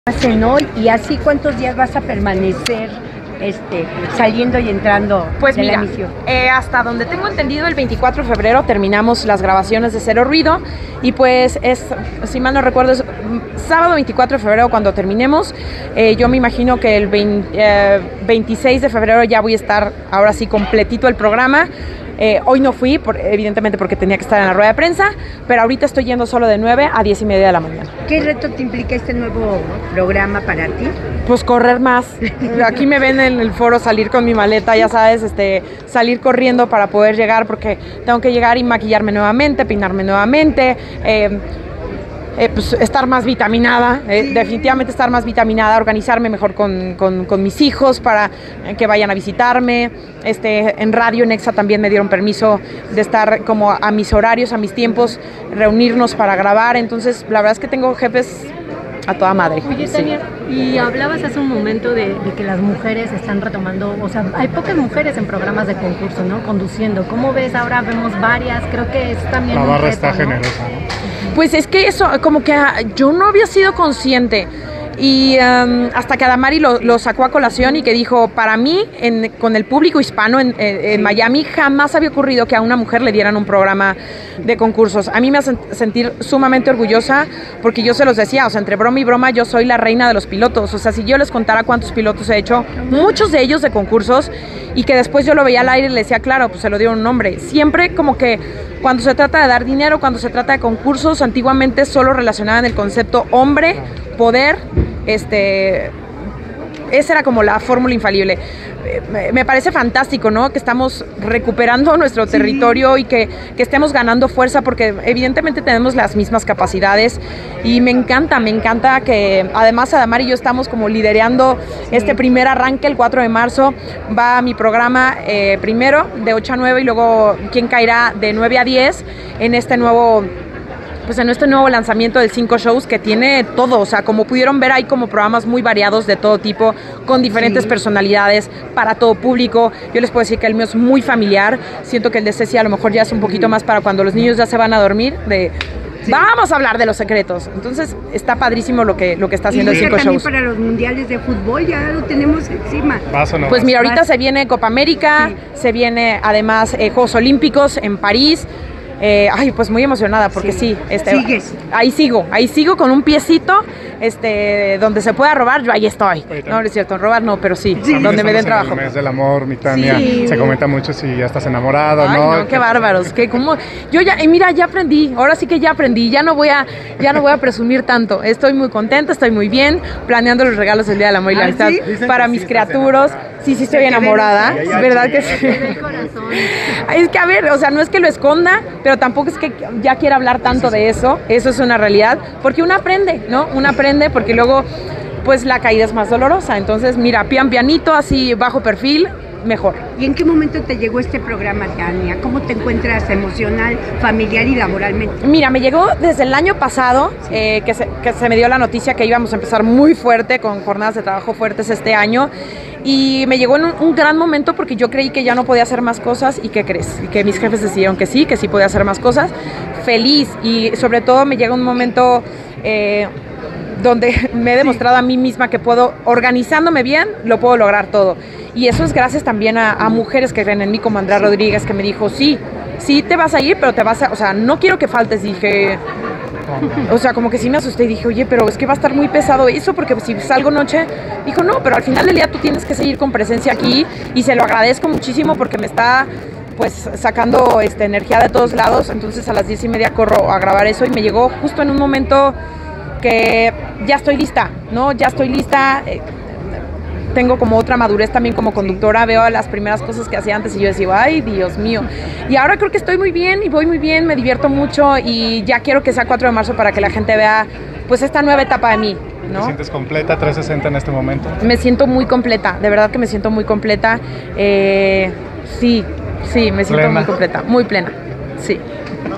hacen hoy y así cuántos días vas a permanecer saliendo y entrando pues de mira, la emisión. Hasta donde tengo entendido, el 24 de febrero terminamos las grabaciones de Cero Ruido y pues es, si mal no recuerdo, es sábado 24 de febrero cuando terminemos. Yo me imagino que el 26 de febrero ya voy a estar ahora sí completito el programa. Hoy no fui, evidentemente porque tenía que estar en la rueda de prensa, pero ahorita estoy yendo solo de 9 a 10 y media de la mañana. ¿Qué reto te implica este nuevo programa para ti? Pues correr más. Aquí me ven en el foro salir con mi maleta, ya sabes, salir corriendo para poder llegar, porque tengo que llegar y maquillarme nuevamente, peinarme nuevamente, pues estar más vitaminada, definitivamente estar más vitaminada, organizarme mejor con mis hijos para que vayan a visitarme. En Radio Nexa también me dieron permiso de estar como a mis horarios, a mis tiempos, reunirnos para grabar. Entonces, la verdad es que tengo jefes a toda madre. Oye, Tania, y hablabas hace un momento de que las mujeres están retomando, o sea, hay pocas mujeres en programas de concurso, ¿no? Conduciendo. ¿Cómo ves? Ahora vemos varias, creo que es también la un barra reto, está ¿no? generosa, ¿no? Pues es que eso, como que yo no había sido consciente. Y hasta que Adamari lo sacó a colación y que dijo, para mí, con el público hispano en Miami, jamás había ocurrido que a una mujer le dieran un programa de concursos. A mí me hace sentir sumamente orgullosa porque yo se los decía, o sea, entre broma y broma, yo soy la reina de los pilotos. O sea, si yo les contara cuántos pilotos he hecho, muchos de ellos de concursos, y que después yo lo veía al aire y le decía, claro, pues se lo dieron un nombre. Siempre como que cuando se trata de dar dinero, cuando se trata de concursos, antiguamente solo relacionaban el concepto hombre, poder, esa era como la fórmula infalible. Me parece fantástico, ¿no? Que estamos recuperando nuestro territorio y que estemos ganando fuerza porque evidentemente tenemos las mismas capacidades y me encanta que además Adamar y yo estamos como liderando este primer arranque. El 4 de marzo va mi programa primero de 8 a 9 y luego ¿Quién caerá? De 9 a 10 en este nuevo lanzamiento del 5 shows que tiene todo, o sea, como pudieron ver hay como programas muy variados de todo tipo, con diferentes personalidades, para todo público. Yo les puedo decir que el mío es muy familiar, siento que el de Ceci a lo mejor ya es un poquito más para cuando los niños ya se van a dormir, vamos a hablar de los secretos. Entonces está padrísimo lo que está haciendo el 5 shows. Para los mundiales de fútbol ya lo tenemos encima. Pues mira, ahorita se viene Copa América, se viene además Juegos Olímpicos en París. Pues muy emocionada porque sí, ¿Sigues? ahí sigo con un piecito, donde se pueda robar, yo ahí estoy. No es cierto, robar no, pero sí, donde me den trabajo. En el mes del amor, mi Tania, se comenta mucho si ya estás enamorado, ¿no? No, qué bárbaros, yo ya, mira, ya aprendí, ahora sí que ya aprendí, ya no voy a presumir tanto, estoy muy contenta, estoy muy bien, planeando los regalos del Día del Amor y la Amistad para mis criaturas. Sí, estoy enamorada, es verdad que sí. Es que a ver, o sea, no es que lo esconda, pero tampoco es que ya quiera hablar tanto de eso es una realidad, porque uno aprende, ¿no? Uno aprende porque luego, pues la caída es más dolorosa, entonces mira, pianito, así bajo perfil, mejor. ¿Y en qué momento te llegó este programa, Tania? ¿Cómo te encuentras emocional, familiar y laboralmente? Mira, me llegó desde el año pasado, que se me dio la noticia que íbamos a empezar muy fuerte, con jornadas de trabajo fuertes este año, y me llegó en un gran momento porque yo creí que ya no podía hacer más cosas, y ¿qué crees? Y que mis jefes decidieron que sí podía hacer más cosas. Feliz, y sobre todo me llega un momento donde me he demostrado a mí misma que puedo, organizándome bien, lo puedo lograr todo. Y eso es gracias también a mujeres que creen en mí, como Andrea Rodríguez, que me dijo, sí te vas a ir, pero o sea, no quiero que faltes. Dije, o sea, como que sí me asusté y dije, oye, pero es que va a estar muy pesado eso, porque si salgo noche, dijo, no, pero al final del día tú tienes que seguir con presencia aquí, y se lo agradezco muchísimo porque me está pues sacando energía de todos lados. Entonces a las 10 y media corro a grabar eso y me llegó justo en un momento que ya estoy lista, ¿no? Ya estoy lista. Tengo como otra madurez también como conductora, veo las primeras cosas que hacía antes y yo decía, ay, Dios mío. Y ahora creo que estoy muy bien y voy muy bien, me divierto mucho y ya quiero que sea 4 de marzo para que la gente vea pues esta nueva etapa de mí, ¿no? ¿Te sientes completa, 360 en este momento? Me siento muy completa, de verdad que me siento muy completa. Sí, me siento muy completa, muy plena, sí.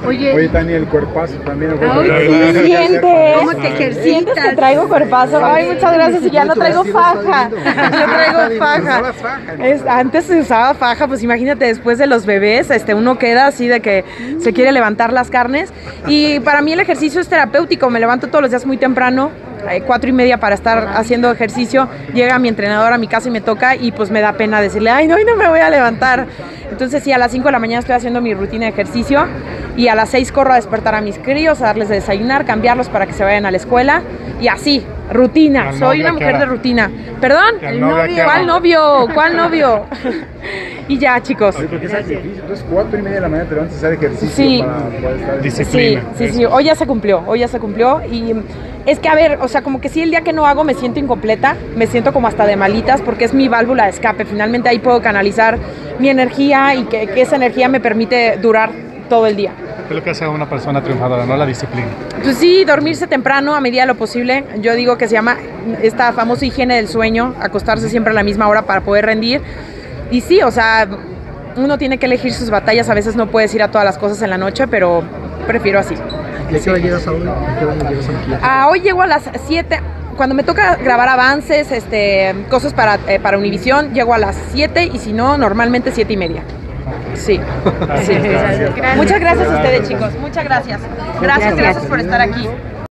Oye, Tania, el cuerpazo también. Sí, sientes. ¿Cómo te ejercitas? Sientes que traigo cuerpazo. Ay, muchas gracias. Y ya no traigo faja. No traigo faja. Antes se usaba faja, pues imagínate, después de los bebés, uno queda así de que se quiere levantar las carnes. Y para mí el ejercicio es terapéutico. Me levanto todos los días muy temprano, 4:30 para estar haciendo ejercicio. Llega mi entrenador a mi casa y me toca y pues me da pena decirle, ay, no, hoy no me voy a levantar. Entonces sí, a las 5 de la mañana estoy haciendo mi rutina de ejercicio y a las 6 corro a despertar a mis críos, a darles de desayunar, cambiarlos para que se vayan a la escuela y así, rutina. Soy una mujer de rutina. ¿Perdón? ¿Cuál novio? ¿Cuál novio? Y ya, chicos. Entonces 4:30 de la mañana te levantas a hacer ejercicio Sí. para poder estar Disciplina. Sí, hoy ya se cumplió y es que, a ver, o sea, como que sí, el día que no hago me siento incompleta, me siento como hasta de malitas porque es mi válvula de escape, finalmente ahí puedo canalizar mi energía y que esa energía me permite durar todo el día. ¿Qué es lo que hace a una persona triunfadora, no? La disciplina. Pues sí, dormirse temprano a medida de lo posible. Yo digo que se llama esta famosa higiene del sueño, acostarse siempre a la misma hora para poder rendir. Y sí, o sea, uno tiene que elegir sus batallas, a veces no puedes ir a todas las cosas en la noche, pero prefiero así. ¿Y a qué hora llegas a hoy? ¿A qué hora llegas a maquillaje? Hoy llego a las 7. Cuando me toca grabar avances, cosas para Univisión, llego a las 7 y si no, normalmente 7:30. Sí. Gracias. Muchas gracias a ustedes, chicos. Muchas gracias. Gracias por estar aquí.